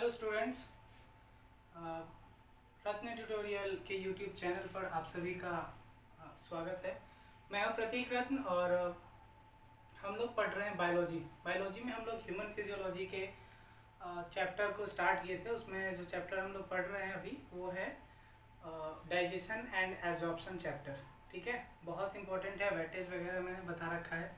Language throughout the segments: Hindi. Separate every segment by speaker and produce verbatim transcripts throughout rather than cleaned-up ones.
Speaker 1: हेलो स्टूडेंट्स, रत्न ट्यूटोरियल के यूट्यूब चैनल पर आप सभी का स्वागत है। मैं हूं प्रतीक रत्न और हम लोग पढ़ रहे हैं बायोलॉजी। बायोलॉजी में हम लोग ह्यूमन फिजियोलॉजी के चैप्टर को स्टार्ट किए थे। उसमें जो चैप्टर हम लोग पढ़ रहे हैं अभी वो है डाइजेशन एंड एब्जॉर्प्शन चैप्टर। ठीक है, बहुत इंपॉर्टेंट है, वेटेज वगैरह मैंने बता रखा है।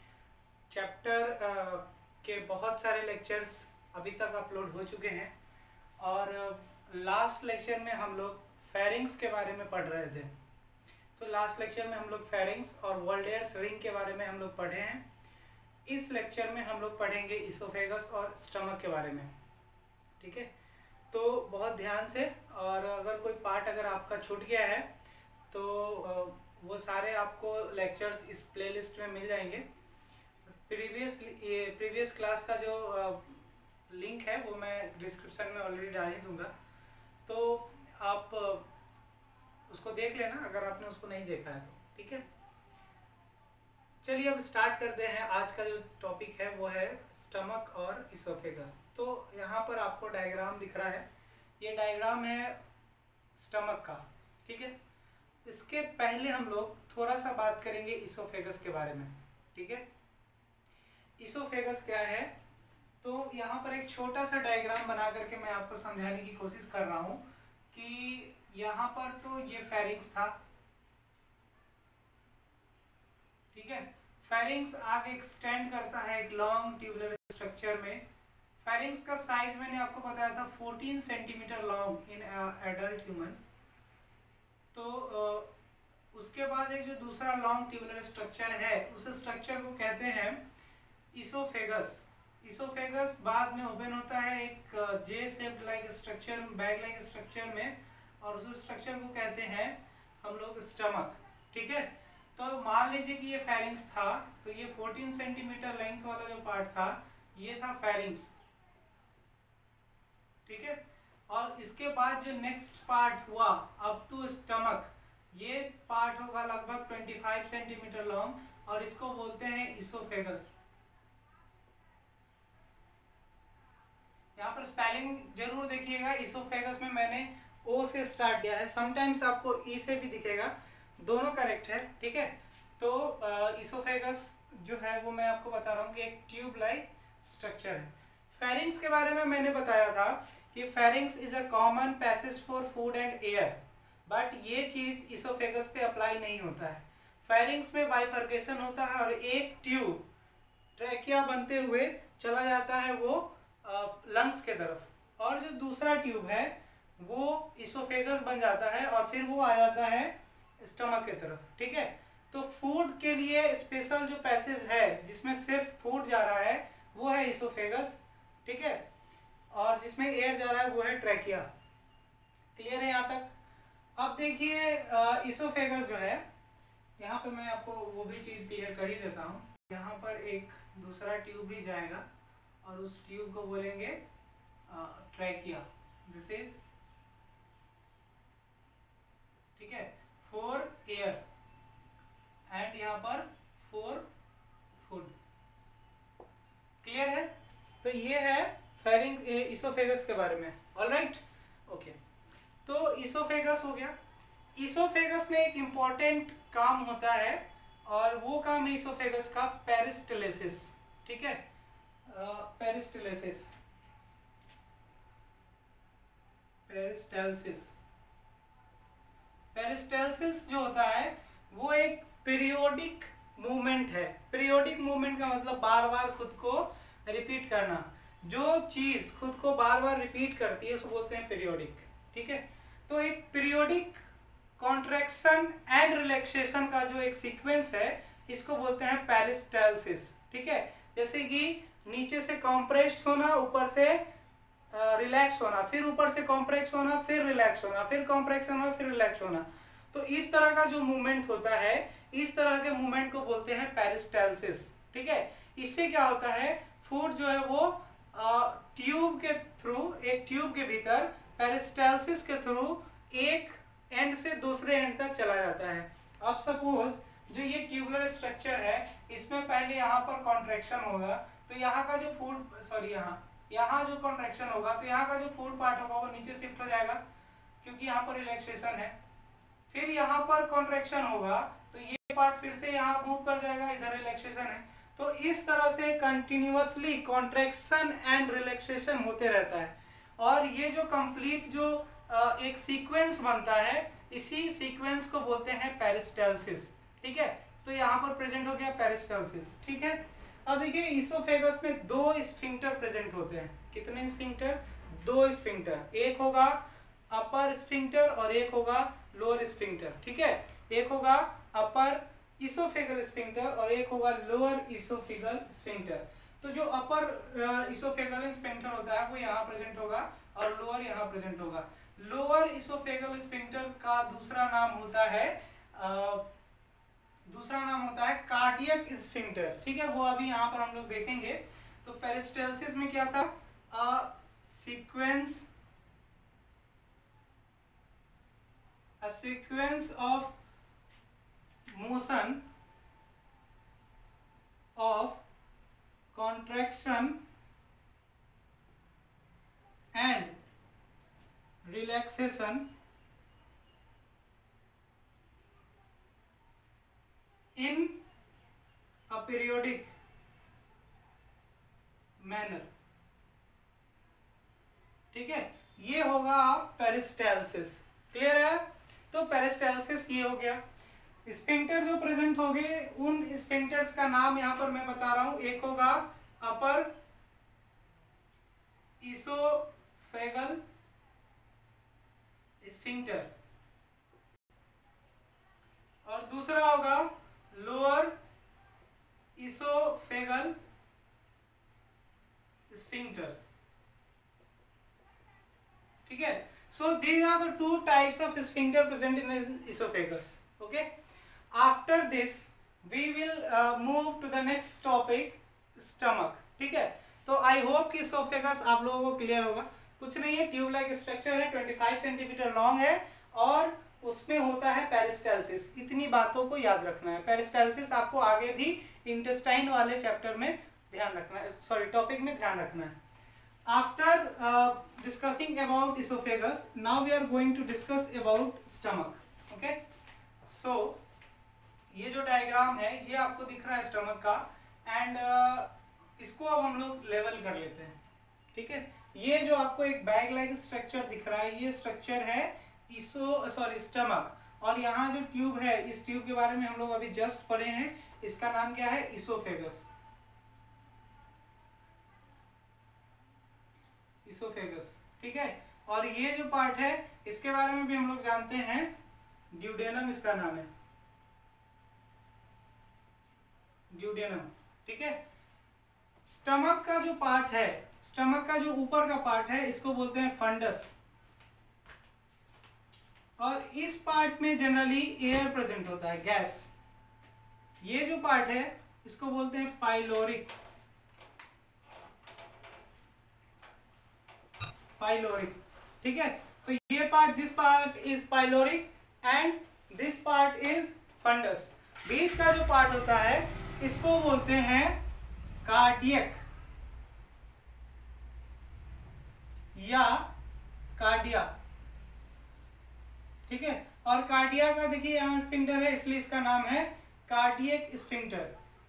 Speaker 1: चैप्टर के बहुत सारे लेक्चर्स अभी तक अपलोड हो चुके हैं और लास्ट लेक्चर में हम लोग फेरिंग्स के बारे में पढ़ रहे थे। तो लास्ट लेक्चर में हम लोग फेरिंग्स और वोल्डेयर्स रिंग के बारे में हम लोग पढ़े हैं। इस लेक्चर में हम लोग पढ़ेंगे इसोफेगस और स्टमक के बारे में। ठीक है, तो बहुत ध्यान से, और अगर कोई पार्ट अगर आपका छूट गया है तो वो सारे आपको लेक्चर्स इस प्लेलिस्ट में मिल जाएंगे। प्रीवियस प्रीवियस क्लास का जो लिंक है वो मैं डिस्क्रिप्शन में ऑलरेडी डाल ही दूंगा, तो आप उसको देख लेना अगर आपने उसको नहीं देखा है तो। ठीक है, चलिए अब स्टार्ट करते हैं। आज का जो टॉपिक है वो है स्टमक और इसोफेगस। तो यहाँ पर आपको डायग्राम दिख रहा है, ये डायग्राम है स्टमक का। ठीक है, इसके पहले हम लोग थोड़ा सा बात करेंगे इसोफेगस के बारे में। ठीक है, इसोफेगस क्या है, तो यहाँ पर एक छोटा सा डायग्राम बना करके मैं आपको समझाने की कोशिश कर रहा हूँ कि यहाँ पर तो ये फेरिंग्स था। ठीक है, फेरिंग्स आगे एक्सटेंड करता है एक लॉन्ग ट्यूबुलर स्ट्रक्चर में। फेरिंग्स का साइज मैंने आपको बताया था चौदह centimetre long in adult human. तो उसके बाद एक जो दूसरा लॉन्ग ट्यूबुलर स्ट्रक्चर है उस स्ट्रक्चर को कहते हैं इसोफेगस। इसोफेगस बाद में ओपन होता है एक J shaped like structure, bag like structure में, और उस स्ट्रक्चर को कहते हैं हम लोग स्टमक। ठीक है, तो मान लीजिए कि ये फेरिंग्स था, तो ये चौदह सेंटीमीटर लेंथ वाला जो पार्ट था ये था फेरिंग्स। ठीक है, और इसके बाद जो नेक्स्ट पार्ट हुआ अप टू स्टमक, ये पार्ट होगा लगभग पच्चीस सेंटीमीटर लॉन्ग और इसको बोलते हैं इसोफेगस। यहाँ पर स्पेलिंग जरूर देखिएगा, इसोफेगस में मैंने ओ से स्टार्ट किया है, समटाइम्स आपको ई से भी दिखेगा, दोनों करेक्ट है। ठीक है, तो इसोफेगस जो है वो मैं आपको बता रहा हूँ कि एक ट्यूब लाइक स्ट्रक्चर है। फेरिंग्स के बारे में मैंने बताया था कि pharynx is a common passage for food and air, but ये चीज इसोफेगस पे अप्लाई नहीं होता है। फेरिंग्स में बाइफर्केशन होता है और एक ट्यूब ट्रैकिया बनते हुए चला जाता है वो लंग्स के तरफ, और जो दूसरा ट्यूब है वो इसोफेगस बन जाता है और फिर वो आ जाता है स्टमक के तरफ। ठीक है, तो फूड के लिए स्पेशल जो पैसेज है जिसमें सिर्फ फूड जा रहा है वो है इसोफेगस। ठीक है, और जिसमें एयर जा रहा है वो है ट्रैकिया। क्लियर है यहाँ तक? अब देखिए इसोफेगस जो है, यहाँ पे मैं आपको वो भी चीज क्लियर कर ही देता हूँ। यहाँ पर एक दूसरा ट्यूब भी जाएगा और उस ट्यूब को बोलेंगे ट्रैकिया। दिस इज, ठीक है, फॉर एयर एंड यहाँ पर फॉर फूड। क्लियर है? तो ये है फेरिंग इसोफेगस के बारे में। ऑलराइट, ओके, तो इसोफेगस हो गया। इसोफेगस में एक इंपॉर्टेंट काम होता है और वो काम है इसोफेगस का पेरिस्टलिसिस। ठीक है, पेरिस्टलिसिस, पेरिस्टलिसिस पेरिस्टलिसिस जो होता है वो एक पीरियोडिक मूवमेंट है। पीरियोडिक मूवमेंट का मतलब बार बार खुद को रिपीट करना। जो चीज खुद को बार बार रिपीट करती है उसको बोलते हैं पीरियोडिक। ठीक है, तो एक पीरियोडिक कॉन्ट्रैक्शन एंड रिलैक्सेशन का जो एक सीक्वेंस है इसको बोलते हैं पेरिस्टलिसिस। ठीक है, जैसे कि नीचे से कॉम्प्रेस होना, ऊपर से रिलैक्स होना, फिर ऊपर से कॉम्प्रेस होना, फिर रिलैक्स होना, फिर कॉम्प्रेस होना, फिर रिलैक्स होना। तो इस तरह का जो मूवमेंट होता है, इस तरह के मूवमेंट को बोलते हैं पेरिस्टलिसिस। ठीक है, इससे क्या होता है, फूड जो है वो ट्यूब के थ्रू, एक ट्यूब के भीतर पेरिस्टलिसिस के थ्रू एक एंड से दूसरे एंड तक चला जाता है। अब सपोज जो ये ट्यूबुलर स्ट्रक्चर है इसमें पहले यहाँ पर कॉन्ट्रैक्शन होगा, तो यहाँ का जो फूड, सॉरी यहाँ यहाँ जो कॉन्ट्रैक्शन होगा तो यहाँ का जो फूड पार्ट होगा वो नीचे शिफ्ट हो जाएगा क्योंकि यहाँ पर रिलैक्सेशन है। फिर यहाँ पर कॉन्ट्रैक्शन होगा तो ये पार्ट फिर से यहाँ मूव कर जाएगा, इधर रिलैक्सेशन है। तो इस तरह से कंटिन्यूअसली कॉन्ट्रैक्शन एंड रिलैक्सेशन होते रहता है और ये जो कंप्लीट जो एक सीक्वेंस बनता है इसी सीक्वेंस को बोलते हैं पेरिस्टाल्सिस। ठीक है, तो यहाँ पर प्रेजेंट हो गया पेरिस्टाल्सिस। ठीक है, अब देखिए इसोफेगस में दो स्फिंक्टर प्रेजेंट होते हैं। कितने स्फिंक्टर? दो स्फिंक्टर, एक होगा अपर स्फिंक्टर और एक होगा लोअर स्फिंक्टर। ठीक है, एक होगा अपर इसोफेगल स्फिंक्टर और एक होगा लोअर इसोफेगल स्फिंक्टर। तो जो अपर इसोफेगल स्फिंक्टर होता है वो यहाँ प्रेजेंट होगा और लोअर यहाँ प्रेजेंट होगा। लोअर इसोफेगल स्फिंक्टर का दूसरा नाम होता है आ, दूसरा नाम होता है कार्डियक स्फिंक्टर। ठीक है, वो अभी यहाँ पर हम लोग देखेंगे। तो पेरिस्टाल्सिस में क्या था? A sequence a sequence of motion of contraction and relaxation in a periodic manner। ठीक है, ये होगा पेरिस्टाल्सिस। क्लियर है? तो पेरिस्टाल्सिस ये हो गया। स्फिंक्टर जो प्रेजेंट हो गए उन स्फिंक्टर्स का नाम यहां पर मैं बता रहा हूं। एक होगा अपर इसोफेगल स्फिंक्टर और दूसरा होगा लोअर इसोफेगल स्फिंक्टर। ठीक है, so these are the two types of sphincter present in the oesophagus. Okay, after this we will uh, move to the next topic, stomach। ठीक है, तो आई होप कि इसोफेगस आप लोगों को क्लियर होगा। कुछ नहीं है, ट्यूब लाइक स्ट्रक्चर है, पच्चीस सेंटीमीटर लॉन्ग है और उसमें होता है पेरिस्टाल्सिस। इतनी बातों को याद रखना है। पेरिस्टाल्सिस आपको आगे भी इंटेस्टाइन वाले चैप्टर में ध्यान रखना है, सॉरी टॉपिक में ध्यान रखना है। After discussing about oesophagus, now we are going to discuss about stomach. Okay, so ये जो डायग्राम है ये आपको दिख रहा है स्टमक का एंड uh, इसको अब हम लोग लेवल कर लेते हैं। ठीक है, ये जो आपको एक बैग लाइक स्ट्रक्चर दिख रहा है ये स्ट्रक्चर है इसो सॉरी स्टमक और यहाँ जो ट्यूब है इस ट्यूब के बारे में हम लोग अभी जस्ट पढ़े हैं। इसका नाम क्या है? इसोफेगस। इसोफेगस। ठीक है, और ये जो पार्ट है इसके बारे में भी हम लोग जानते हैं, ड्यूडेनम इसका नाम है, ड्यूडेनम। ठीक है, स्टमक का जो पार्ट है, स्टमक का जो ऊपर का पार्ट है इसको बोलते हैं फंडस और इस पार्ट में जनरली एयर प्रेजेंट होता है, गैस। ये जो पार्ट है इसको बोलते हैं पाइलोरिक। पाइलोरिक। ठीक है, तो ये part, this part is pyloric and this part is fundus. बीच का जो पार्ट होता है इसको बोलते हैं कार्डियक या कार्डिया। ठीक है, और कार्डिया का देखिए यहां स्फिंक्टर है इसलिए इसका नाम है कार्डियक स्फिंक्टर।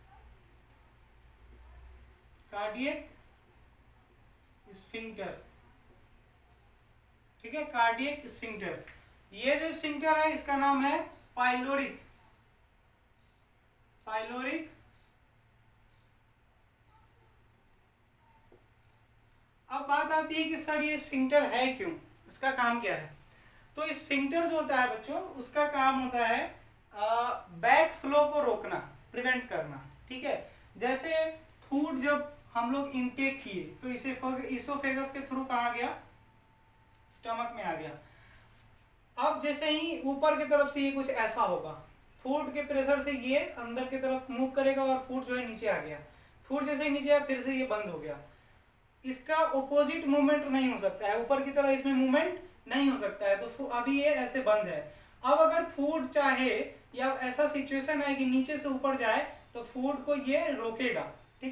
Speaker 1: Cardiac sphincter. ठीक है, कार्डियक स्फिंक्टर। ये जो स्फिंक्टर है इसका नाम है पाइलोरिक। पाइलोरिक। अब बात आती है कि सर ये स्फिंक्टर है क्यों, उसका काम क्या है? तो स्फिंक्टर जो होता है बच्चों उसका काम होता है बैक फ्लो को रोकना, प्रिवेंट करना। ठीक है, जैसे फूड जब हम लोग इनटेक किए तो इसे इसोफेगस के थ्रू कहाँ गया? स्टमक में आ गया। अब जैसे ही ऊपर की तरफ से ये कुछ ऐसा होगा, फूड के प्रेशर से ये अंदर की तरफ मूव करेगा और फूड जो है नीचे आ गया। फूड जैसे ही नीचे आया फिर से ये बंद हो गया। इसका ऑपोजिट मूवमेंट नहीं हो सकता है, ऊपर की तरह इसमें मूवमेंट नहीं हो सकता है, तो अभी ये ऐसे बंद है। अब अगर फूड चाहे या ऐसा सिचुएशन है कि नीचे से ऊपर जाए तो फूड को ये रोकेगा। ठीक है,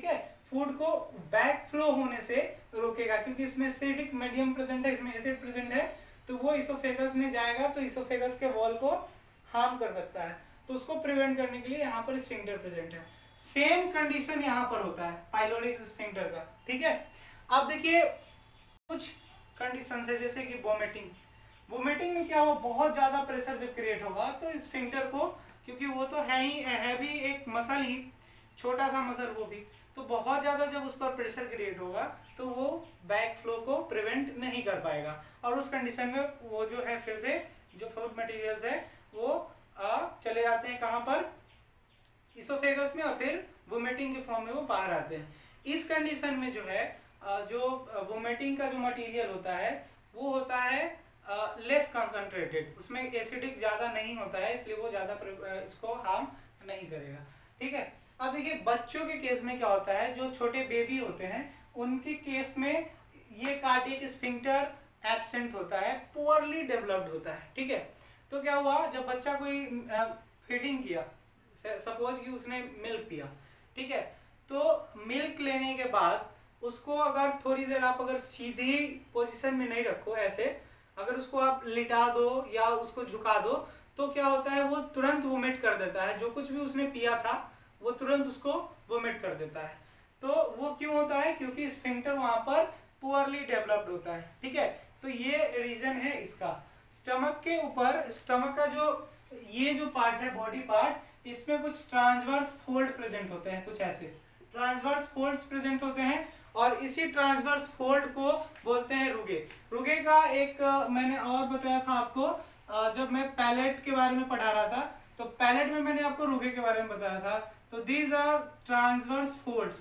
Speaker 1: फूड को बैक फ्लो होने से रोकेगा, क्योंकि इसमें एसिडिक मीडियम प्रेजेंट है, इसमें एसिड प्रेजेंट है, तो वो इसोफेगस में जाएगा तो इसोफेगस के वॉल को हार्म कर सकता है, तो उसको प्रिवेंट करने के लिए यहाँ पर स्फिंक्टर प्रेजेंट है। सेम कंडीशन यहाँ पर होता है पाइलोरिक स्फिंक्टर का, ठीक है। अब देखिए कुछ कंडीशन है, जैसे कि वोमिटिंग। वोमिटिंग में क्या हुआ, बहुत ज्यादा प्रेशर जब क्रिएट होगा तो स्फिंक्टर को, क्योंकि वो तो है ही है भी एक मसल ही, छोटा सा मसल वो भी, तो बहुत ज्यादा जब उस पर प्रेशर क्रिएट होगा तो वो बैक फ्लो को प्रिवेंट नहीं कर पाएगा, और उस कंडीशन में वो जो है फिर से जो फूड मटेरियल्स है वो आ, चले जाते हैं कहाँ पर, इसोफेगस में, और फिर वोमिटिंग के फॉर्म में वो बाहर आते हैं। इस कंडीशन में जो है जो वोमिटिंग का जो मटेरियल होता है वो होता है लेस कंसंट्रेटेड, उसमें एसिडिक ज्यादा नहीं होता है, इसलिए वो ज्यादा इसको हार्म नहीं करेगा, ठीक है। अब देखिए बच्चों के केस में क्या होता है, जो छोटे बेबी होते हैं उनके केस में ये कार्डियक स्फिंक्टर एब्सेंट होता है, पुअरली डेवलप्ड होता है, ठीक है। तो क्या हुआ, जब बच्चा कोई फीडिंग किया, सपोज कि उसने मिल्क पिया, ठीक है, तो मिल्क लेने के बाद उसको अगर थोड़ी देर आप अगर सीधी पोजीशन में नहीं रखो, ऐसे अगर उसको आप लिटा दो या उसको झुका दो, तो क्या होता है, वो तुरंत वोमिट कर देता है, जो कुछ भी उसने पिया था वो तुरंत उसको वोमिट कर देता है। तो वो क्यों होता है, क्योंकि स्फिंक्टर वहां पर पुअरली डेवलप्ड होता है, ठीक है। तो ये रीजन है इसका। स्टमक के ऊपर, स्टमक का जो ये जो पार्ट है, बॉडी पार्ट, इसमें कुछ ट्रांसवर्स फोल्ड प्रेजेंट होते हैं, कुछ ऐसे ट्रांसवर्स फोल्ड्स प्रेजेंट होते हैं, और इसी ट्रांसवर्स फोल्ड को बोलते हैं रुगे। रुगे का एक मैंने और बताया था आपको, जब मैं पैलेट के बारे में पढ़ा रहा था, तो पैलेट में मैंने आपको रुगे के बारे में बताया था। तो these are transverse folds,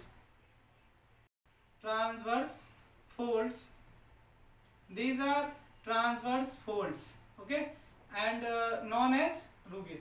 Speaker 1: transverse folds, these are transverse folds, okay, and known as rugae.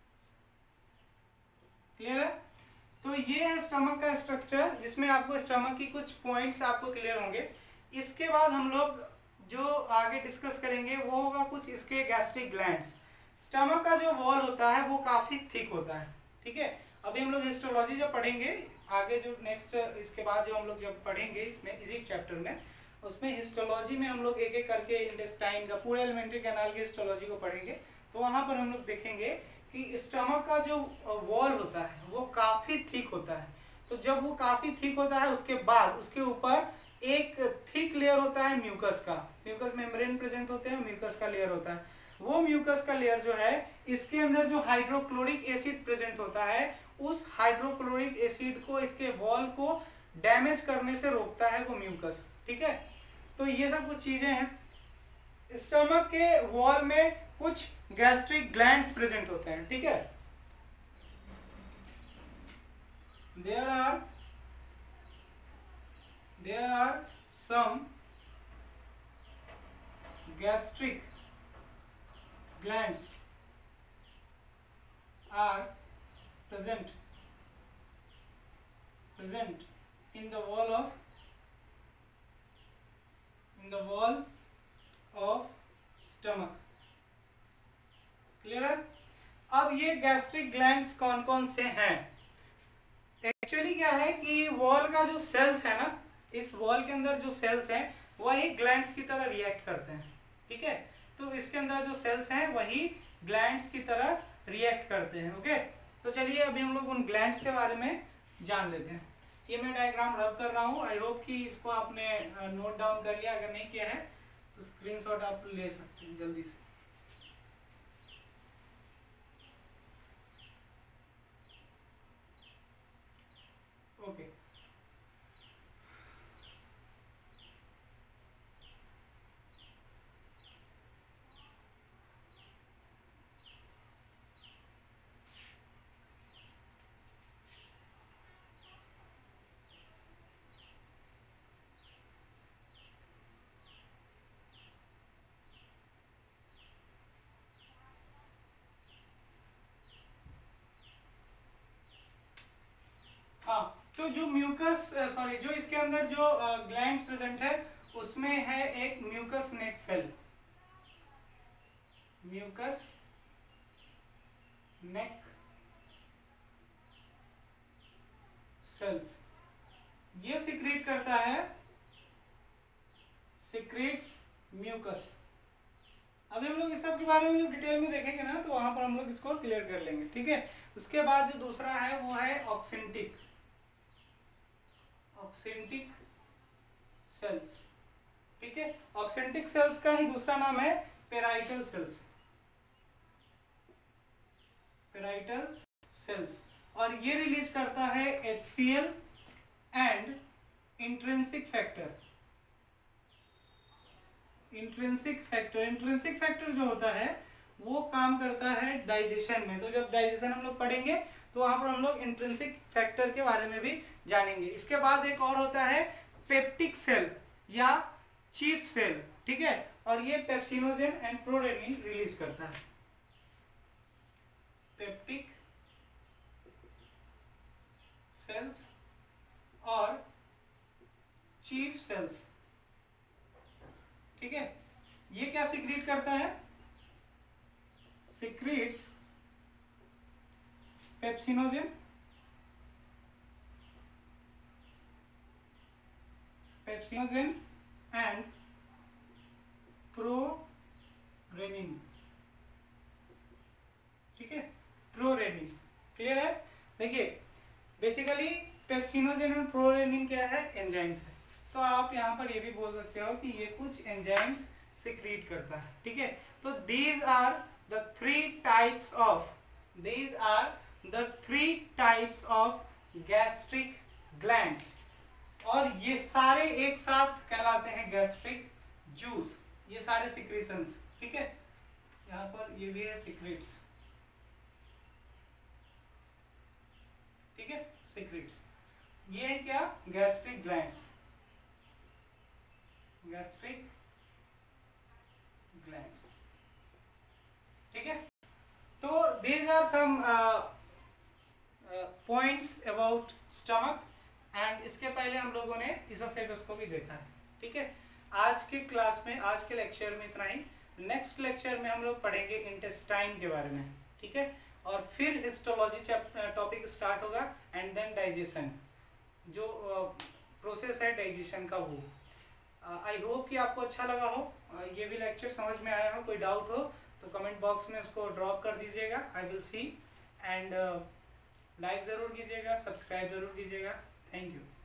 Speaker 1: Clear है? तो ये है स्टमक का स्ट्रक्चर, जिसमें आपको स्टमक की कुछ पॉइंट्स आपको क्लियर होंगे। इसके बाद हम लोग जो आगे डिस्कस करेंगे वो होगा कुछ इसके गैस्ट्रिक ग्लैंड्स। स्टमक का जो वॉल होता है वो काफी थिक होता है, ठीक है। अभी हम लोग हिस्टोलॉजी जब पढ़ेंगे आगे, जो नेक्स्ट इसके बाद जो हम लोग जब पढ़ेंगे इसमें इसी चैप्टर में, उसमें हिस्टोलॉजी में हम लोग एक एक करके इंटेस्टाइन का पूरे एलिमेंट्री कैनाल की हिस्टोलॉजी को पढ़ेंगे। तो वहां पर हम लोग देखेंगे कि स्टमक का जो वॉल होता है वो काफी थिक होता है। तो जब वो काफी थिक होता है उसके बाद उसके ऊपर एक थिक लेयर होता है म्यूकस का, म्यूकस मेम्ब्रेन प्रेजेंट होते हैं, म्यूकस का लेयर होता है। वो म्यूकस का लेयर जो है, इसके अंदर जो हाइड्रोक्लोरिक एसिड प्रेजेंट होता है, उस हाइड्रोक्लोरिक एसिड को, इसके वॉल को डैमेज करने से रोकता है वो म्यूकस, ठीक है। तो ये सब कुछ चीजें हैं। स्टमक के वॉल में कुछ गैस्ट्रिक ग्लैंड्स प्रेजेंट होते हैं, ठीक है। There are there are some gastric glands are present present in the wall of in the wall of stomach. Clear है? अब ये गैस्ट्रिक ग्लैंड्स कौन कौन से हैं? एक्चुअली क्या है कि वॉल का जो सेल्स है ना, इस वॉल के अंदर जो सेल्स हैं वही ग्लैंड्स की तरह रिएक्ट करते हैं, ठीक है। तो इसके अंदर जो सेल्स हैं वही ग्लैंड्स की तरह रिएक्ट करते हैं, ओके। तो चलिए अभी हम लोग उन ग्लैंड्स के बारे में जान लेते हैं। ये मैं डायग्राम रब कर रहा हूँ, आई होप कि इसको आपने नोट डाउन कर लिया। अगर नहीं किया है तो स्क्रीनशॉट आप ले सकते हैं जल्दी से। Okay okay. हाँ, तो जो म्यूकस सॉरी जो इसके अंदर जो ग्लैंड्स प्रेजेंट है उसमें है एक mucus neck cell, mucus neck cells, ये सिक्रीट करता है, सिक्रीट्स म्यूकस। अभी हम लोग इस सब के बारे में जो डिटेल में देखेंगे ना, तो वहां पर हम लोग इसको क्लियर कर लेंगे, ठीक है। उसके बाद जो दूसरा है वो है ऑक्सेंटिक, ऑक्सेंटिक सेल्स, ठीक है। ऑक्सेंटिक सेल्स का ही दूसरा नाम है पेराइटल सेल्स, पेराइटल सेल्स। और ये रिलीज करता है H C L and intrinsic factor, intrinsic factor. Intrinsic factor जो होता है वो काम करता है डाइजेशन में। तो जब डाइजेशन हम लोग पढ़ेंगे तो वहां पर हम लोग इंट्रिंसिक फैक्टर के बारे में भी जानेंगे। इसके बाद एक और होता है पेप्टिक सेल या चीफ सेल, ठीक है। और ये पेप्सिनोजेन एंड प्रोरेनिन रिलीज करता है, पेप्टिक सेल्स और चीफ सेल्स, ठीक है। ये क्या सिक्रीट करता है, secretes pepsinogen, pepsinogen and prorennin, ठीक है, प्रोरेनिन। क्लियर है। देखिए बेसिकली पेप्सिनोजेन और प्रोरेनिन क्या है, एंजाइम्स है। तो आप यहाँ पर ये भी बोल सकते हो कि ये कुछ एंजाइम्स सिक्रीट करता है, ठीक है। तो these are the three types of, these are the three types of gastric glands. और ये सारे एक साथ कहलाते हैं गैस्ट्रिक जूस, ये सारे सिक्रीशंस, ठीक है। यहाँ पर ये भी है सिक्रीट्स, ठीक है, सिक्रीट्स। ये है क्या, गैस्ट्रिक ग्लैंड्स, गैस्ट्रिक ग्लैंड्स, ठीक है। तो these are some uh, uh, points about stomach and इसके पहले हम लोगों ने इसोफेगस को भी देखा है, ठीक है। आज के क्लास में, आज के लेक्चर में इतना ही। नेक्स्ट लेक्चर में हम लोग पढ़ेंगे इंटेस्टाइन के बारे में, ठीक है। और फिर हिस्टोलॉजी टॉपिक स्टार्ट होगा एंड देन डाइजेशन, जो प्रोसेस uh, है डाइजेशन का वो। आई uh, होप कि आपको अच्छा लगा हो, uh, ये भी लेक्चर समझ में आया हो। कोई डाउट हो तो कमेंट बॉक्स में उसको ड्रॉप कर दीजिएगा, I will see. And like ज़रूर कीजिएगा, सब्सक्राइब ज़रूर कीजिएगा। Thank you.